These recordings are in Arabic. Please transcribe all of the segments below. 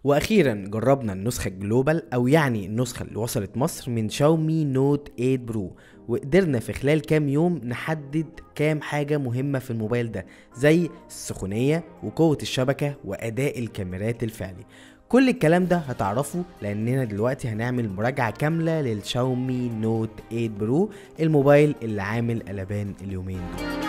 واخيرا جربنا النسخة الجلوبال او يعني النسخة اللي وصلت مصر من شاومي نوت 8 برو، وقدرنا في خلال كام يوم نحدد كام حاجة مهمة في الموبايل ده زي السخونية وقوة الشبكة واداء الكاميرات الفعلي. كل الكلام ده هتعرفه لاننا دلوقتي هنعمل مراجعة كاملة للشاومي نوت 8 برو، الموبايل اللي عامل قلبان اليومين دول.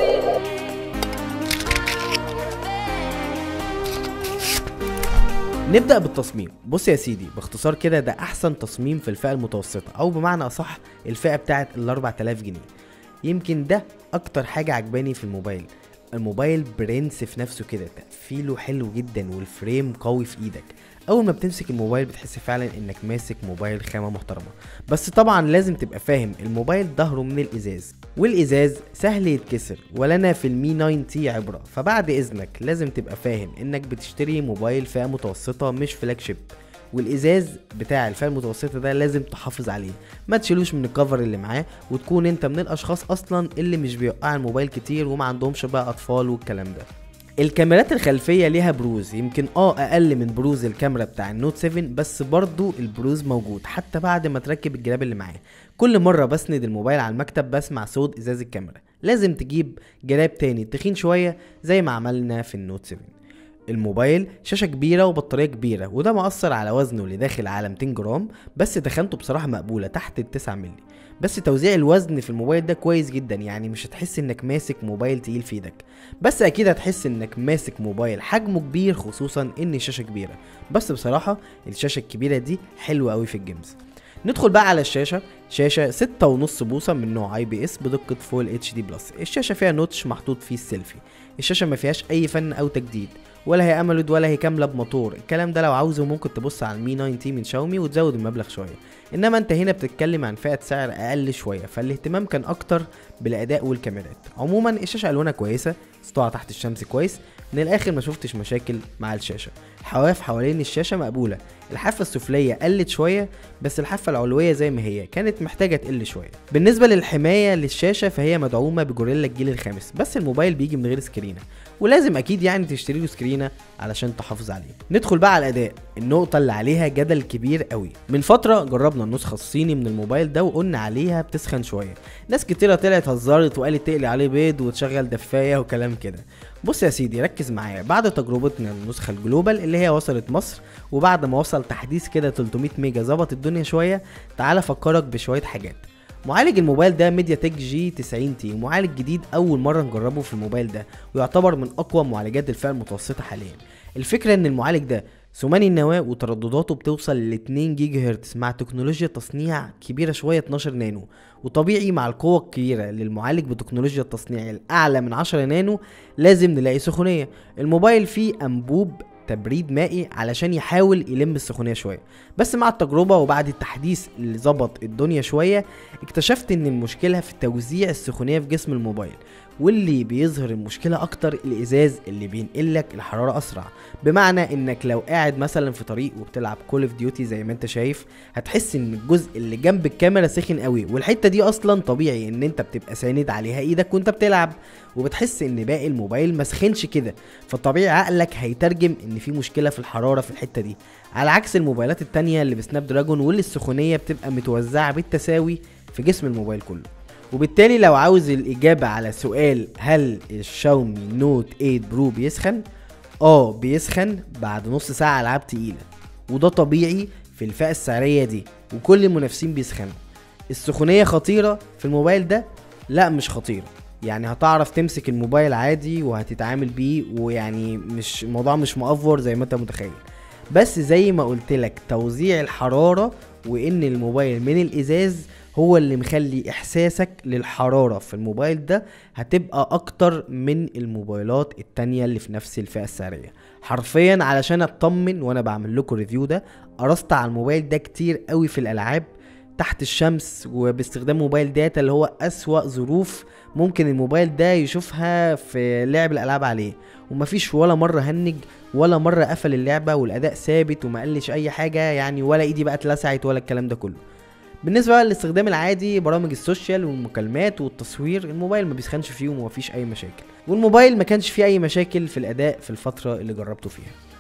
نبدأ بالتصميم. بص يا سيدي، باختصار كده ده احسن تصميم في الفئة المتوسطة، او بمعنى اصح الفئة بتاعت ال4000 جنيه. يمكن ده اكتر حاجة عجباني في الموبايل. الموبايل برنس في نفسه كده، تقفيله حلو جدا والفريم قوي في ايدك. اول ما بتمسك الموبايل بتحس فعلا انك ماسك موبايل خامة محترمة. بس طبعا لازم تبقى فاهم الموبايل ظهره من الازاز، والازاز سهل يتكسر، ولنا في المي 9 عبرة. فبعد اذنك لازم تبقى فاهم انك بتشتري موبايل فئة متوسطة مش فلاج شيب، والازاز بتاع الفئة المتوسطة ده لازم تحافظ عليه، ما تشيلوش من الكفر اللي معاه، وتكون انت من الاشخاص اصلا اللي مش بيوقع الموبايل كتير وما عندهمش بقى اطفال والكلام ده. الكاميرات الخلفية ليها بروز، يمكن اقل من بروز الكاميرا بتاع النوت 7، بس برضو البروز موجود حتى بعد ما تركب الجراب اللي معاه. كل مرة بسند الموبايل على المكتب بسمع صوت ازاز الكاميرا. لازم تجيب جراب تاني تخين شوية زي ما عملنا في النوت 7. الموبايل شاشة كبيرة وبطارية كبيرة، وده مؤثر على وزنه اللي داخل على 200 جرام، بس تخانته بصراحة مقبولة تحت ال9 مللي. بس توزيع الوزن في الموبايل ده كويس جدا، يعني مش هتحس انك ماسك موبايل تقيل في ايدك، بس اكيد هتحس انك ماسك موبايل حجمه كبير، خصوصا ان الشاشة كبيرة. بس بصراحة الشاشة الكبيرة دي حلوة قوي في الجيمز. ندخل بقى على الشاشة. شاشة 6.5 بوصة من نوع اي بي اس بدقة فول اتش دي بلس. الشاشة فيها نوتش محطوط فيه السيلفي. الشاشة ما فيهاش اي فن او تجديد، ولا هي اموليد ولا هي كامله بموتور. الكلام ده لو عاوزه ممكن تبص على المي 9 من شاومي وتزود المبلغ شويه، انما انت هنا بتتكلم عن فئه سعر اقل شويه، فالاهتمام كان اكتر بالاداء والكاميرات. عموما الشاشه الوانها كويسه، سطوعها تحت الشمس كويس، من الاخر ما شفتش مشاكل مع الشاشه. الحواف حوالين الشاشه مقبوله. الحافه السفليه قلت شويه، بس الحافه العلويه زي ما هي كانت محتاجه تقل شويه. بالنسبه للحمايه للشاشه فهي مدعومه بجوريلا الجيل الخامس، بس الموبايل بيجي من غير سكرينه، ولازم اكيد يعني تشتري له سكرينه علشان تحافظ عليه. ندخل بقى على الاداء، النقطه اللي عليها جدل كبير قوي. من فتره جربنا النسخه الصيني من الموبايل ده وقلنا عليها بتسخن شويه. ناس كتيره طلعت هزرت وقالت تقلي عليه بيض وتشغل دفايه وكلام كده. بص يا سيدي ركز معايا. بعد تجربتنا النسخه الجلوبال اللي هي وصلت مصر، وبعد ما وصل تحديث كده 300 ميجا ظبط الدنيا شويه، تعال افكرك بشويه حاجات. معالج الموبايل ده ميديا تك جي 90 تي، معالج جديد اول مره نجربه في الموبايل ده، ويعتبر من اقوى معالجات الفئه المتوسطه حاليا. الفكره ان المعالج ده ثماني النواه وتردداته بتوصل ل 2 جيجا هرتز مع تكنولوجيا تصنيع كبيره شويه 12 نانو، وطبيعي مع القوه الكبيره للمعالج بتكنولوجيا التصنيع الاعلى من 10 نانو لازم نلاقي سخونيه. الموبايل فيه انبوب تبريد مائي علشان يحاول يلم السخونيه شويه، بس مع التجربه وبعد التحديث اللي ظبط الدنيا شويه اكتشفت ان المشكله في توزيع السخونيه في جسم الموبايل، واللي بيظهر المشكله اكتر الازاز اللي بينقلك الحراره اسرع. بمعنى انك لو قاعد مثلا في طريق وبتلعب كول اوف ديوتي زي ما انت شايف، هتحس ان الجزء اللي جنب الكاميرا سخن قوي، والحته دي اصلا طبيعي ان انت بتبقى ساند عليها ايدك وانت بتلعب، وبتحس ان باقي الموبايل مسخنش كده، فطبيعي عقلك هيترجم ان في مشكله في الحراره في الحته دي، على عكس الموبايلات التانية اللي بسناب دراجون واللي السخونيه بتبقى متوزعه بالتساوي في جسم الموبايل كله. وبالتالي لو عاوز الاجابه على سؤال هل الشاومي نوت 8 برو بيسخن، بيسخن بعد نص ساعه العاب تقيله، وده طبيعي في الفئه السعريه دي، وكل المنافسين بيسخنوا. السخونيه خطيره في الموبايل ده؟ لا مش خطيره، يعني هتعرف تمسك الموبايل عادي وهتتعامل بيه، ويعني مش الموضوع مش مأفور زي ما انت متخيل. بس زي ما قلت لك توزيع الحراره وان الموبايل من الازاز هو اللي مخلي احساسك للحرارة في الموبايل ده هتبقى اكتر من الموبايلات التانية اللي في نفس الفئة السعرية. حرفيا علشان اطمن وانا بعمل لكم ريفيو ده، قرصت على الموبايل ده كتير قوي في الالعاب تحت الشمس وباستخدام موبايل داتا، اللي هو اسوأ ظروف ممكن الموبايل ده يشوفها في لعب الالعاب عليه، ومفيش ولا مرة هنج ولا مرة قفل اللعبة، والاداء ثابت وما قلش اي حاجة يعني، ولا ايدي بقى اتلسعت ولا الكلام ده كله. بالنسبه بقى للاستخدام العادي، برامج السوشيال والمكالمات والتصوير، الموبايل ما بيسخنش فيهم ومفيش اي مشاكل، والموبايل ما كانش فيه اي مشاكل في الاداء في الفتره اللي جربته فيها.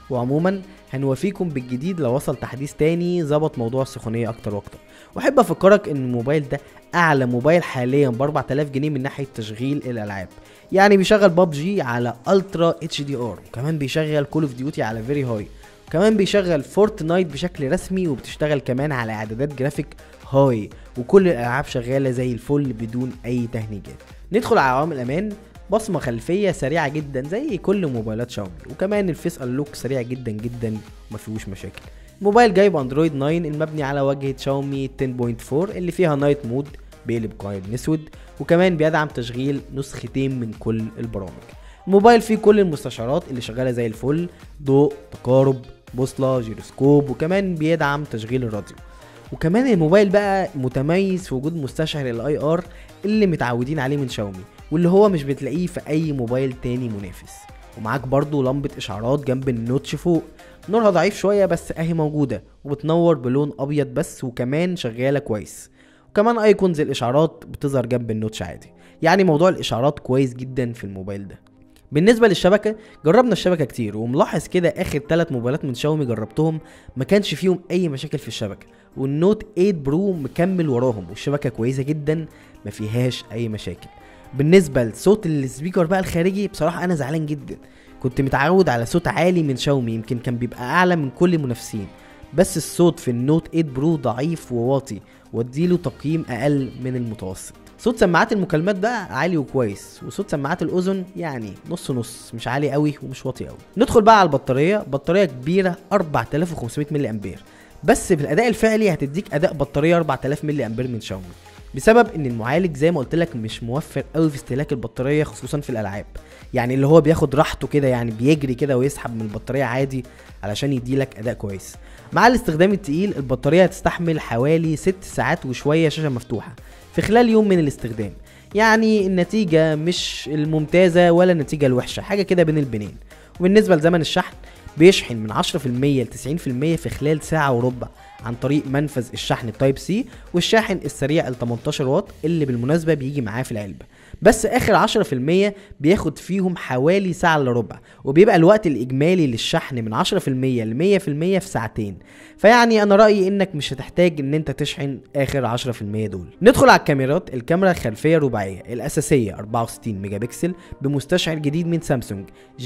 وعموما هنوافيكم بالجديد لو وصل تحديث تاني ظبط موضوع السخونيه اكتر واكتر. واحب افكرك ان الموبايل ده اعلى موبايل حاليا ب 4000 جنيه من ناحيه تشغيل الالعاب، يعني بيشغل ببجي على الترا اتش دي ار، وكمان بيشغل كول اوف ديوتي على فيري هاي، وكمان بيشغل فورتنايت بشكل رسمي، وبتشتغل كمان على اعدادات جرافيك هاي، وكل الالعاب شغاله زي الفل بدون اي تهنيجات. ندخل على عوامل الامان، بصمه خلفيه سريعه جدا زي كل موبايلات شاومي، وكمان الفيس انلوك سريع جدا جدا وما فيهوش مشاكل. الموبايل جايب اندرويد 9 المبني على واجهه شاومي 10.4 اللي فيها نايت مود بيقلب قائم اسود، وكمان بيدعم تشغيل نسختين من كل البرامج. الموبايل فيه كل المستشعرات اللي شغاله زي الفل، ضوء، تقارب، بوصله، جيروسكوب، وكمان بيدعم تشغيل الراديو. وكمان الموبايل بقى متميز في وجود مستشعر الاي ار اللي متعودين عليه من شاومي، واللي هو مش بتلاقيه في اي موبايل تاني منافس. ومعاك برضو لمبة اشعارات جنب النوتش فوق، نورها ضعيف شوية بس اهي موجودة، وبتنور بلون ابيض بس، وكمان شغالة كويس. وكمان ايكونز الاشعارات بتظهر جنب النوتش عادي، يعني موضوع الاشعارات كويس جدا في الموبايل ده. بالنسبه للشبكه، جربنا الشبكه كتير، وملاحظ كده اخر 3 موبايلات من شاومي جربتهم ما كانش فيهم اي مشاكل في الشبكه، والنوت 8 برو مكمل وراهم والشبكه كويسه جدا ما فيهاش اي مشاكل. بالنسبه لصوت السبيكر بقى الخارجي، بصراحه انا زعلان جدا، كنت متعود على صوت عالي من شاومي، يمكن كان بيبقى اعلى من كل المنافسين، بس الصوت في النوت 8 برو ضعيف وواطي، واديله تقييم اقل من المتوسط. صوت سماعات المكالمات بقى عالي وكويس، وصوت سماعات الاذن يعني نص نص، مش عالي قوي ومش واطي قوي. ندخل بقى على البطاريه، بطاريه كبيره 4500 ملي امبير، بس في الاداء الفعلي هتديك اداء بطاريه 4000 ملي امبير من شاومي، بسبب ان المعالج زي ما قلت لك مش موفر قوي في استهلاك البطاريه، خصوصا في الالعاب، يعني اللي هو بياخد راحته كده، يعني بيجري كده ويسحب من البطاريه عادي علشان يديلك اداء كويس. مع الاستخدام التقيل البطاريه هتستحمل حوالي 6 ساعات وشويه شاشه مفتوحه في خلال يوم من الاستخدام، يعني النتيجه مش الممتازه ولا النتيجه الوحشه، حاجه كده بين البنين. وبالنسبه لزمن الشحن، بيشحن من 10% ل 90% في خلال ساعه وربع عن طريق منفذ الشحن التايب سي، والشاحن السريع ال 18 واط اللي بالمناسبه بيجي معاه في العلبه، بس اخر 10% بياخد فيهم حوالي ساعه الا ربع، وبيبقى الوقت الاجمالي للشحن من 10% ل 100% في ساعتين. فيعني انا رايي انك مش هتحتاج ان انت تشحن اخر 10% دول. ندخل على الكاميرات، الكاميرا الخلفيه الرباعيه الاساسيه 64 ميجا بكسل بمستشعر جديد من سامسونج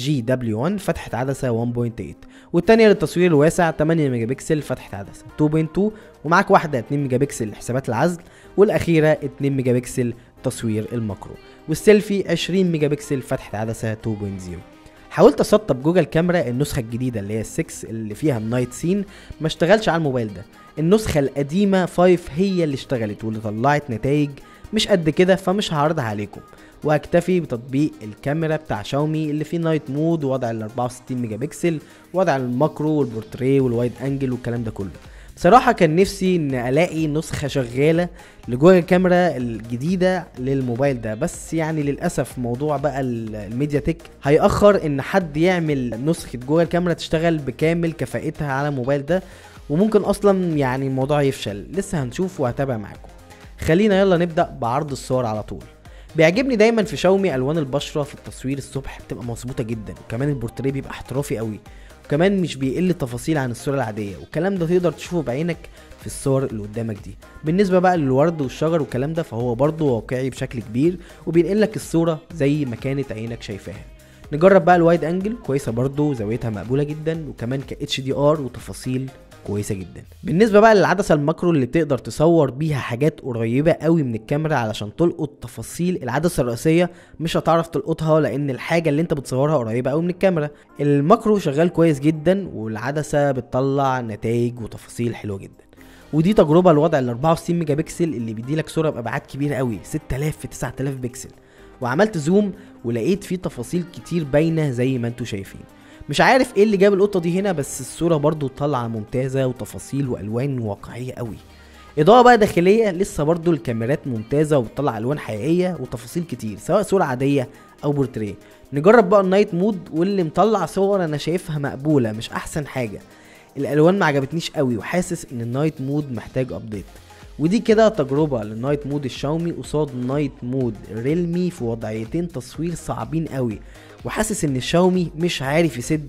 GW1 فتحه عدسه 1.8، والثانيه للتصوير الواسع 8 ميجا بكسل فتحه عدسه 2.2، ومعاك واحده 2 ميجا بكسل لحسابات العزل، والاخيره 2 ميجا بكسل تصوير الماكرو، والسيلفي 20 ميجا بكسل فتحه عدسه 2.0. حاولت اسطب جوجل كاميرا النسخه الجديده اللي هي 6 اللي فيها النايت سين، ما اشتغلش على الموبايل ده. النسخه القديمه 5 هي اللي اشتغلت واللي طلعت نتائج مش قد كده، فمش هعرضها عليكم، وهكتفي بتطبيق الكاميرا بتاع شاومي اللي فيه نايت مود ووضع ال 64 ميجا بكسل ووضع الماكرو والبورتريه والوايد انجل والكلام ده كله. بصراحه كان نفسي ان الاقي نسخه شغاله لجوجل كاميرا الجديده للموبايل ده، بس يعني للاسف موضوع بقى الميديا تك هيأخر ان حد يعمل نسخه جوجل كاميرا تشتغل بكامل كفاءتها على الموبايل ده، وممكن اصلا يعني الموضوع يفشل، لسه هنشوف وهتابع معاكم. خلينا يلا نبدا بعرض الصور على طول. بيعجبني دايما في شاومي الوان البشره في التصوير الصبح بتبقى مظبوطه جدا، وكمان البورتريه بيبقى احترافي قوي، وكمان مش بيقل تفاصيل عن الصوره العاديه، والكلام ده تقدر تشوفه بعينك في الصور اللي قدامك دي. بالنسبه بقى للورد والشجر والكلام ده، فهو برضه واقعي بشكل كبير وبينقل لك الصوره زي ما كانت عينك شايفاها. نجرب بقى الوايد انجل، كويسه برضه، زاويتها مقبوله جدا، وكمان ك HDR وتفاصيل كويسه جدا. بالنسبه بقى للعدسه الماكرو اللي بتقدر تصور بيها حاجات قريبه قوي من الكاميرا علشان تلقط تفاصيل العدسه الرئيسيه مش هتعرف تلقطها، لان الحاجه اللي انت بتصورها قريبه قوي من الكاميرا. الماكرو شغال كويس جدا، والعدسه بتطلع نتائج وتفاصيل حلوه جدا. ودي تجربه لوضع ال 64 ميجا بكسل اللي بيديلك صوره بابعاد كبيره قوي 6000 في 9000 بكسل، وعملت زوم ولقيت فيه تفاصيل كتير باينه زي ما انتوا شايفين. مش عارف ايه اللي جاب القطه دي هنا، بس الصوره برضو طالعه ممتازه وتفاصيل والوان واقعيه قوي. اضاءه بقى داخليه لسه برضو الكاميرات ممتازه وبتطلع الوان حقيقيه وتفاصيل كتير سواء صوره عاديه او بورتريه. نجرب بقى النايت مود، واللي مطلع صور انا شايفها مقبوله مش احسن حاجه، الالوان ما عجبتنيش قوي، وحاسس ان النايت مود محتاج ابديت. ودي كده تجربه للنايت مود الشاومي قصاد نايت مود ريلمي في وضعيتين تصوير صعبين قوي، وحاسس ان الشاومي مش عارف يسد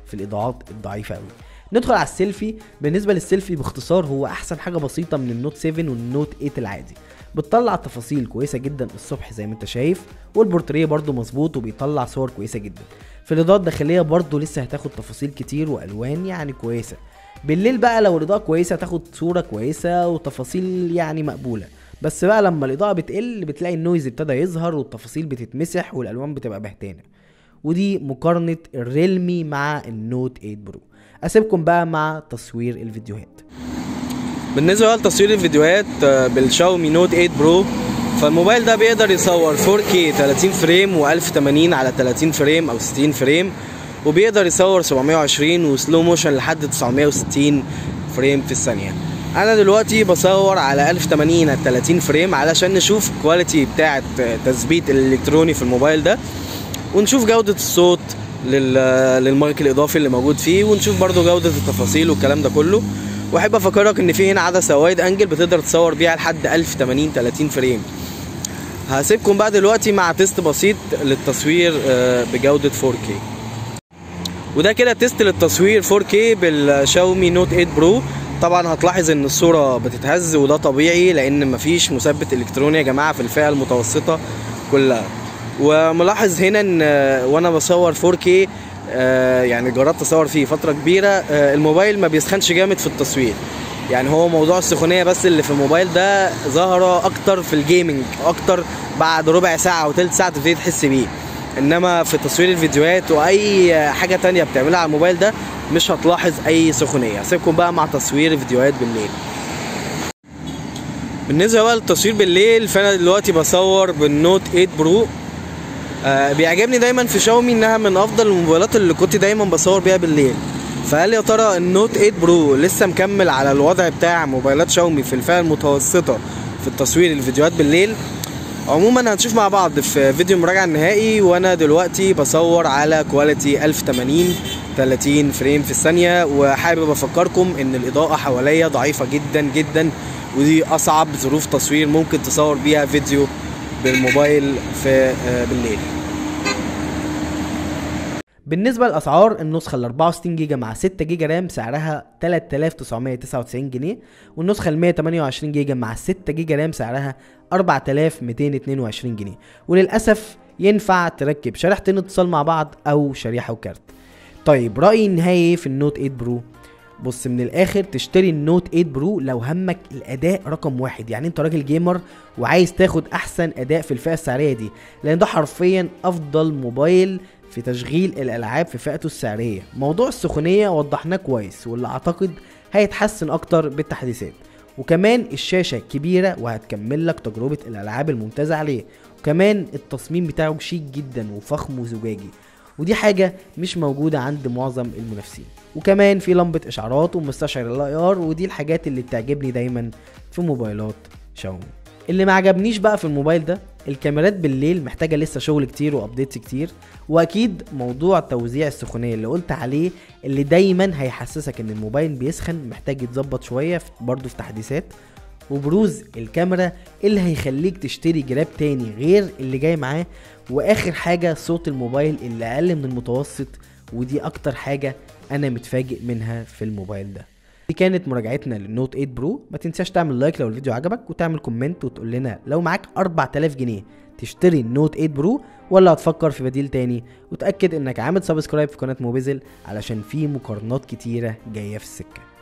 في الاضاءات الضعيفه قوي. ندخل على السيلفي. بالنسبه للسيلفي باختصار هو احسن حاجه بسيطه من النوت 7 والنوت 8 العادي. بتطلع تفاصيل كويسه جدا الصبح زي ما انت شايف، والبورتريه برده مظبوط وبيطلع صور كويسه جدا. في الاضاءه الداخليه برده لسه هتاخد تفاصيل كتير والوان يعني كويسه. بالليل بقى لو الاضاءه كويسه هتاخد صوره كويسه وتفاصيل يعني مقبوله. بس بقى لما الاضاءه بتقل بتلاقي النويز ابتدى يظهر والتفاصيل بتتمسح والالوان بتبقى بهتانه. ودي مقارنه الريلمي مع النوت 8 برو. اسيبكم بقى مع تصوير الفيديوهات. بالنسبه بقى لتصوير الفيديوهات بالشاومي نوت 8 برو، فالموبايل ده بيقدر يصور 4K 30 فريم و1080 على 30 فريم او 60 فريم، وبيقدر يصور 720 وسلو موشن لحد 960 فريم في الثانيه. انا دلوقتي بصور على 1080 على 30 فريم علشان نشوف الكواليتي بتاعه تثبيت الالكتروني في الموبايل ده، ونشوف جوده الصوت للمايك الاضافي اللي موجود فيه، ونشوف برضو جوده التفاصيل والكلام ده كله. واحب افكرك ان في هنا عدسه وايد انجل بتقدر تصور بيها لحد 1080 30 فريم. هسيبكم بقى دلوقتي مع تيست بسيط للتصوير بجوده 4K. وده كده تيست للتصوير 4K بالشاومي نوت 8 برو. طبعا هتلاحظ ان الصوره بتتهز وده طبيعي لان مفيش مثبت الكتروني يا جماعه في الفئه المتوسطه كلها. وملاحظ هنا ان وانا بصور 4K يعني جربت اصور فيه فتره كبيره، الموبايل ما بيسخنش جامد في التصوير. يعني هو موضوع السخونيه بس اللي في الموبايل ده ظاهره اكتر في الجيمنج، اكتر بعد ربع ساعه او تلت ساعه تبتدي تحس بيه. انما في تصوير الفيديوهات واي حاجه تانية بتعملها على الموبايل ده مش هتلاحظ اي سخونيه. هسيبكم بقى مع تصوير الفيديوهات بالليل. بالنسبه بقى للتصوير بالليل، فانا دلوقتي بصور بالنوت 8 برو. بيعجبني دايما في شاومي انها من افضل الموبايلات اللي كنت دايما بصور بيها بالليل. فهل يا ترى النوت 8 برو لسه مكمل على الوضع بتاع موبايلات شاومي في الفئه المتوسطه في التصوير الفيديوهات بالليل؟ عموما هنشوف مع بعض في فيديو المراجعه النهائي. وانا دلوقتي بصور على كواليتي 1080 30 فريم في الثانيه، وحابب افكركم ان الاضاءه حواليا ضعيفه جدا جدا، ودي اصعب ظروف تصوير ممكن تصور بيها فيديو بالموبايل في بالليل. بالنسبه للاسعار، النسخه ال 64 جيجا مع 6 جيجا رام سعرها 3999 جنيه، والنسخه ال 128 جيجا مع 6 جيجا رام سعرها 4222 جنيه. وللاسف ينفع تركب شريحتين اتصال مع بعض او شريحه وكارت. طيب رايي النهائي في النوت 8 برو. بص من الاخر تشتري النوت 8 برو لو همك الاداء رقم واحد، يعني انت راجل جيمر وعايز تاخد احسن اداء في الفئه السعريه دي، لان ده حرفيا افضل موبايل في تشغيل الالعاب في فئته السعريه. موضوع السخونيه وضحناه كويس، واللي اعتقد هيتحسن اكتر بالتحديثات. وكمان الشاشه كبيره وهتكمل لك تجربه الالعاب الممتازه عليه. وكمان التصميم بتاعه شيك جدا وفخم وزجاجي، ودي حاجه مش موجوده عند معظم المنافسين. وكمان في لمبه اشعارات ومستشعر الاي ار، ودي الحاجات اللي بتعجبني دايما في موبايلات شاومي. اللي ما عجبنيش بقى في الموبايل ده الكاميرات بالليل محتاجه لسه شغل كتير وابديتس كتير، واكيد موضوع توزيع السخونيه اللي قلت عليه اللي دايما هيحسسك ان الموبايل بيسخن محتاج يتظبط شويه برضه في تحديثات. وبروز الكاميرا اللي هيخليك تشتري جراب تاني غير اللي جاي معاه. واخر حاجه صوت الموبايل اللي اقل من المتوسط، ودي اكتر حاجه انا متفاجئ منها في الموبايل ده. دي كانت مراجعتنا للنوت 8 برو. ما تنساش تعمل لايك لو الفيديو عجبك، وتعمل كومنت وتقول لنا لو معاك 4000 جنيه تشتري النوت 8 برو ولا هتفكر في بديل تاني. وتأكد انك عامل سبسكرايب في قناة موبيزل علشان في مقارنات كتيرة جاية في السكة.